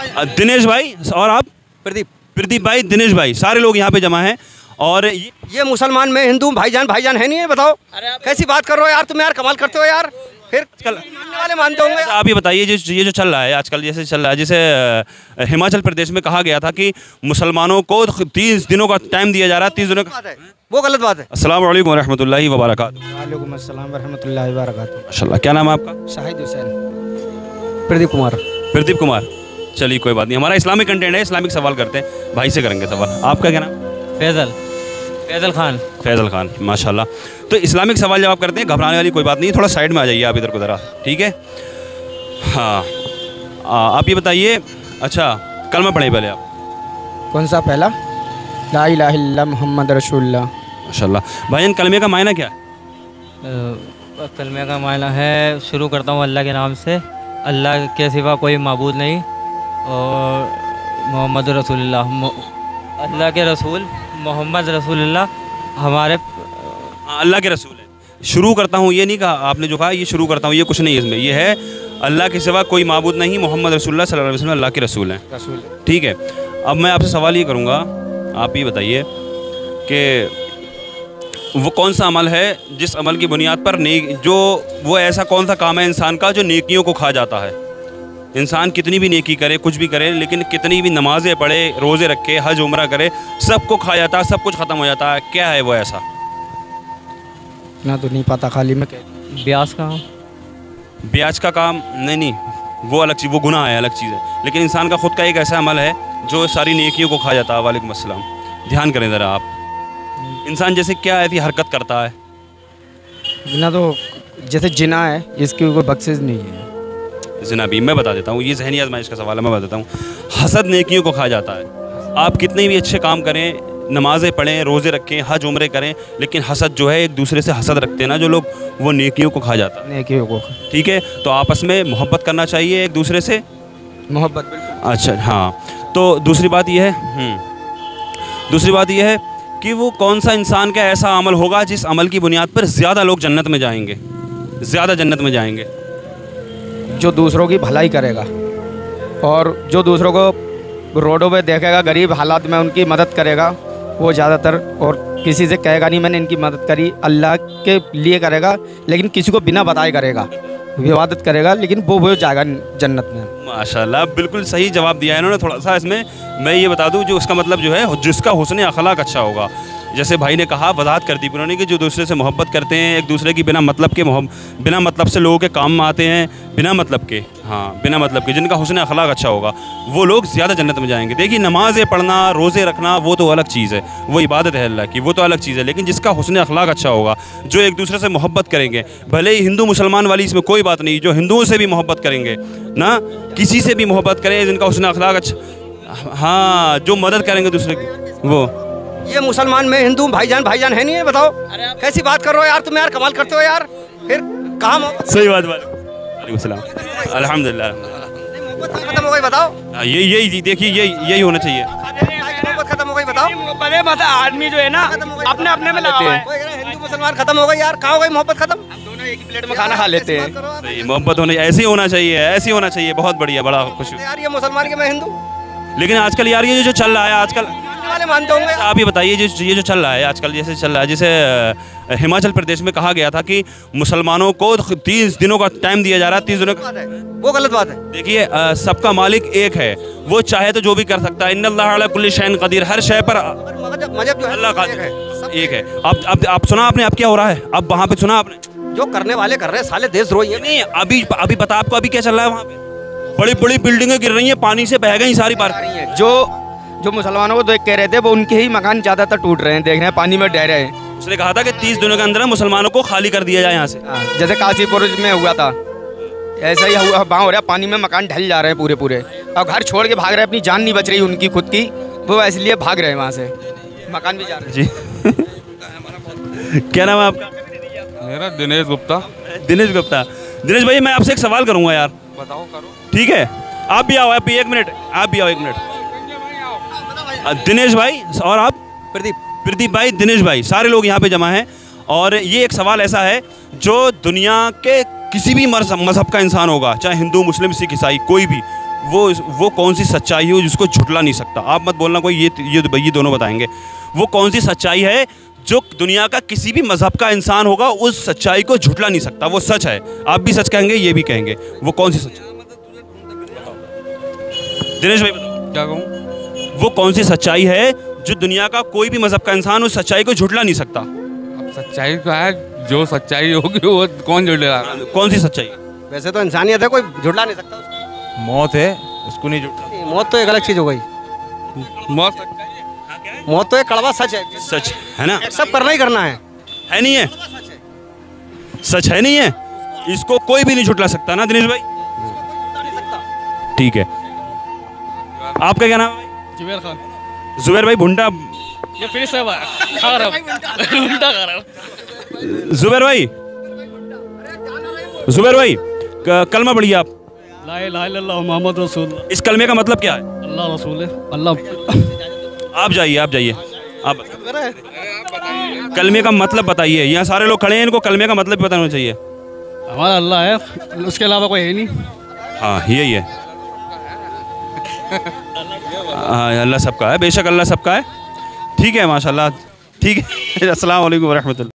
दिनेश भाई और आप? प्रदीप। प्रदीप भाई, दिनेश भाई, सारे लोग यहाँ पे जमा हैं। और ये मुसलमान में हिंदू भाईजान है नहीं है, बताओ कैसी बात कर रहे हो यार तुम यार, कमाल करते हो यार। फिर मानने वाले मानते होंगे। आप ये बताइए, ये जो चल रहा है आजकल, जैसे चल रहा है, जैसे हिमाचल प्रदेश में कहा गया था कि मुसलमानों को 30 दिनों का टाइम दिया जा रहा है, 30 दिनों का, वो गलत बात है। अस्सलाम वालेकुम रहमतुल्लाहि व बरकातहू। वालेकुम अस्सलाम रहमतुल्लाहि व बरकातहू। माशाल्लाह, क्या नाम है आपका? शाहिद हुसैन। प्रदीप कुमार। प्रदीप कुमार, चलिए कोई बात नहीं, हमारा इस्लामिक कंटेंट है, इस्लामिक सवाल करते हैं, भाई से करेंगे सवाल। आपका क्या नाम? फैज़ल खान। फैज़ल खान, माशाल्लाह। तो इस्लामिक सवाल जवाब करते हैं, घबराने वाली कोई बात नहीं, थोड़ा साइड में आ जाइए आप इधर को ज़रा, ठीक है? हाँ, आप ये बताइए, अच्छा कलमा पढ़े पहले आप। कौन सा पहला? ला इलाहा इल्लल्लाह मुहम्मद रसूलुल्लाह। माशाल्लाह। भाईजान, कलमे का मायना क्या है? कलमे का मायना है, शुरू करता हूँ अल्लाह के नाम से, अल्लाह के सिवा कोई माबूद नहीं, और मोहम्मद रसूलुल्लाह, अल्लाह के रसूल मोहम्मद रसूलुल्लाह हमारे अल्लाह के रसूल है। शुरू करता हूँ ये नहीं कहा आपने, जो कहा ये शुरू करता हूँ, ये कुछ नहीं है इसमें, ये है अल्लाह के सिवा कोई माबूद नहीं, मोहम्मद रसूलुल्लाह सल्लल्लाहु अलैहि वसल्लम अल्लाह के रसूल हैं। रसूल, ठीक है। अब मैं आपसे सवाल ये करूँगा, आप ये बताइए कि वो कौन सा अमल है जिस अमल की बुनियाद पर वो ऐसा कौन सा काम है इंसान का जो नेकियों को खा जाता है? इंसान कितनी भी नेकी करे, कुछ भी करे, लेकिन कितनी भी नमाज़ें पढ़े, रोज़े रखे, हज उम्रा करे, सबको खा जाता है, सब कुछ ख़त्म हो जाता है। क्या है वो ऐसा? ना तो नहीं पता, खाली में ब्याज का ब्याज का काम नहीं, वो अलग चीज़, वो गुनाह है, अलग चीज़ है। लेकिन इंसान का खुद का एक ऐसा अमल है जो सारी नेकियों को खा जाता है। वालेकुम अस्सलाम। ध्यान करें ज़रा आप, इंसान जैसे क्या ऐसी हरकत करता है? ना तो जैसे जिना है, इसकी कोई बख्शिश नहीं है। जिना भी मैं बता देता हूँ, ये ज़हनी आजमाइश का सवाल है, मैं बता देता हूँ। हसद नेकियों को खा जाता है। आप कितने भी अच्छे काम करें, नमाज़ें पढ़ें, रोज़े रखें, हज उम्रे करें, लेकिन हसद जो है, एक दूसरे से हसद रखते हैं ना जो लोग, वो नेकियों को खा जाता है। नेकियों को, ठीक है। तो आपस में मोहब्बत करना चाहिए एक दूसरे से, मोहब्बत। अच्छा हाँ। तो दूसरी बात यह है, दूसरी बात यह है कि वो कौन सा इंसान का ऐसा अमल होगा जिस अमल की बुनियाद पर ज़्यादा लोग जन्नत में जाएंगे, ज़्यादा जन्नत में जाएंगे? जो दूसरों की भलाई करेगा और जो दूसरों को रोडों पे देखेगा, गरीब हालात में उनकी मदद करेगा, वो ज़्यादातर, और किसी से कहेगा नहीं मैंने इनकी मदद करी, अल्लाह के लिए करेगा, लेकिन किसी को बिना बताए करेगा, इबादत करेगा, लेकिन वो जाएगा जन्नत में। माशाल्लाह, बिल्कुल सही जवाब दिया है इन्होंने। थोड़ा सा इसमें मैं ये बता दूं, जो उसका मतलब जो है, जिसका हुस्न अखलाक अच्छा होगा, जैसे भाई ने कहा, वजाहत कर दी उन्होंने कि जो दूसरे से मोहब्बत करते हैं, एक दूसरे की बिना मतलब से लोगों के काम में आते हैं, बिना मतलब के, हाँ बिना मतलब के, जिनका हुस्न अखलाक अच्छा होगा, वो लोग ज़्यादा जन्नत में जाएंगे। देखिए, नमाज़ें पढ़ना, रोज़े रखना, वो तो अलग चीज़ है, वो इबादत है अल्लाह की, वो तो अलग चीज़ है। लेकिन जिसका हुस्न अखलाक अच्छा होगा, जो एक दूसरे से मोहब्बत करेंगे, भले ही हिंदू मुसलमान वाली इसमें कोई बात नहीं, जो हिंदुओं से भी मोहब्बत करेंगे ना, किसी से भी मोहब्बत करें, जिनका हुस्न अखलाक अच्छा, हाँ, जो मदद करेंगे दूसरे की, वो। ये मुसलमान में हिंदू भाईजान है नहीं है, बताओ कैसी बात कर रहे हो यार तुम यार, कमाल करते हो यार। फिर काम हो, सही बात। वालेकुम सलाम। अल्हम्दुलिल्लाह। खत्म हो गई, बताओ। यही देखिए, यही होना चाहिए। खत्म हो गई, बताओ। आदमी जो है ना अपने अपने में लगते हैं, हिंदू मुसलमान खत्म हो गई यार, कहाँ हो गई मोहब्बत खत्म? दोनों एक ही प्लेट में खाना खा लेते हैं। सही, मोहब्बत होनी, ऐसे ही होना चाहिए, ऐसे ही होना चाहिए। बहुत बढ़िया, बड़ा खुश यार, ये मुसलमान के मैं हिंदू। लेकिन आजकल यार ये जो चल रहा है आजकल, वाले मानते होंगे। आप ये बताइए, ये जो चल रहा है आजकल, जैसे चल रहा है, जैसे हिमाचल प्रदेश में कहा गया था कि मुसलमानों को 30 दिनों का टाइम दिया जा रहा है, 30 दिनों का, वो गलत बात है। देखिए, सबका मालिक एक है, वो चाहे तो जो भी कर सकता है। इन्नल्लाह अला कुल्ली शैइन कदीर, हर शय पर अल्लाह कादिर एक है। अब आप सुना आपने, अब क्या हो रहा है, अब वहाँ पे सुना आपने, जो करने वाले कर रहे हैं, साले देशद्रोही है। नहीं, अभी पता आपको अभी क्या चल रहा है वहाँ पे? बड़ी बड़ी बिल्डिंगें गिर रही हैं, पानी से बह गई सारी बार। जो मुसलमानों को देख कह रहे थे, वो उनके ही मकान ज़्यादातर टूट रहे हैं, देख रहे हैं पानी में डह रहे हैं। उसने कहा था कि 30 दिनों के अंदर मुसलमानों को खाली कर दिया जाए यहाँ से। जैसे काशीपुर में हुआ था, ऐसा ही हुआ, वहाँ हो रहा है, पानी में मकान ढल जा रहे हैं पूरे, और घर छोड़ के भाग रहे हैं, अपनी जान नहीं बच रही उनकी खुद की, वो इसलिए भाग रहे हैं वहाँ से, मकान भी जा रहे हैं। जी क्या नाम है आपका? मेरा दिनेश गुप्ता। दिनेश गुप्ता। दिनेश भाई, मैं आपसे एक सवाल करूँगा यार। बताओ, करो। ठीक है, आप भी आओ, एक मिनट, आप भी आओ, 1 मिनट। दिनेश भाई और आप? प्रदीप। प्रदीप भाई, दिनेश भाई, सारे लोग यहाँ पे जमा हैं। और ये एक सवाल ऐसा है जो दुनिया के किसी भी मजहब का इंसान होगा, चाहे हिंदू, मुस्लिम, सिख, ईसाई, कोई भी, वो कौन सी सच्चाई हो जिसको झुटला नहीं सकता? आप मत बोलना कोई, ये दोनों बताएंगे। वो कौन सी सच्चाई है जो दुनिया का किसी भी मजहब का इंसान होगा उस सच्चाई को झुटला नहीं सकता, वो सच है। आप भी सच कहेंगे, ये भी कहेंगे। वो कौन सी सच्चाई? दिनेश भाई बताओ। क्या कहूँ? वो कौन सी सच्चाई है जो दुनिया का कोई भी मजहब का इंसान उस सच्चाई को झुटला नहीं सकता? अब सच्चाई का है, जो सच्चाई होगी वो कौन जुड़ेगा? कौन सी सच्चाई? वैसे तो इंसानियत है, कोई झुटला नहीं सकता उसको। मौत है, उसको नहीं जुटला। मौत तो एक अलग चीज़ हो गई। मौत मौत तो एक कड़वा सच है, सच है ना? एक्सेप्ट करना ही करना है। है नहीं है? सच है नहीं है? इसको कोई भी नहीं झुटला सकता ना दिनेश भाई? ठीक है। आपका क्या नाम है? जुबैर खान। जुबैर भाई भुंडा। ये फिर से खा रहा भुंडा खा रहा। जुबैर भाई, जुबैर भाई कलमा पढ़िए आप। ला इलाहा इल्लल्लाह मुहम्मद रसूल। इस कलमे का मतलब क्या है? अल्लाह रसूल है। अल्लाह। आप जाइए, आप जाइए, आप कलमे का मतलब बताइए। यहाँ सारे लोग खड़े हैं, इनको कलमे का मतलब भी बताना चाहिए। हमारा अल्लाह है, उसके अलावा कोई है नहीं। हाँ यही है। हाँ अल्लाह सबका है, बेशक अल्लाह सबका है। ठीक है, माशाल्लाह। ठीक है। अस्सलाम वालेकुम रहमतुल्लाह।